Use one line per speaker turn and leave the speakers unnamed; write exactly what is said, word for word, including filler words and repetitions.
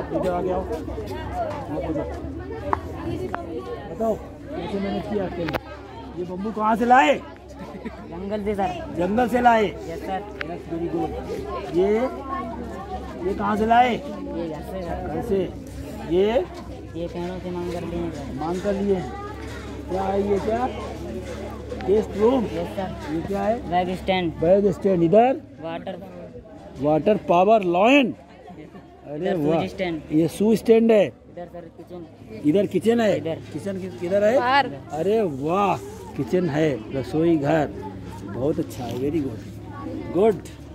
इधर आगे आओ, बताओ कैसे मैंने किया। ये बम्बू कहाँ से लाए?
जंगल से सर।
जंगल से लाए?
Yes sir.
Very good. ये ये कहाँ से लाए?
ये घर से सर।
घर से। ये
ये पेड़ों से मांग कर लिए सर।
मांग कर लिए। क्या है ये? क्या गेस्ट रूम?
Yes sir.
ये क्या है?
Bag stand.
Bag stand. इधर
वाटर
वाटर पावर लॉयन। अरे वाह, ये शू स्टैंड है।
इधर सर किचन।
इधर किचन है।
इधर
किचन किधर है? अरे वाह, किचन है, रसोई घर। बहुत अच्छा है, वेरी गुड गुड।